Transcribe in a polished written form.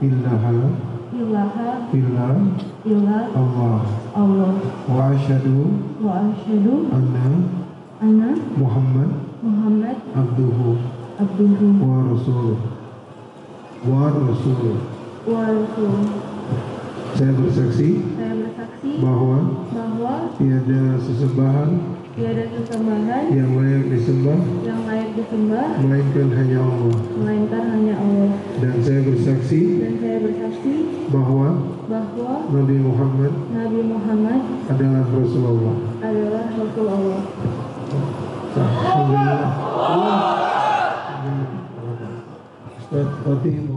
ilaha illa Allah wa asyhadu anna Muhammad abduhu wa rasuluh. Saya bersaksi bahwa tiada sesembahan yang layak disembah melainkan hanya Allah. Dan saya bersaksi bahwa Nabi Muhammad adalah Rasulullah. Alhamdulillah. Ustaz Fatih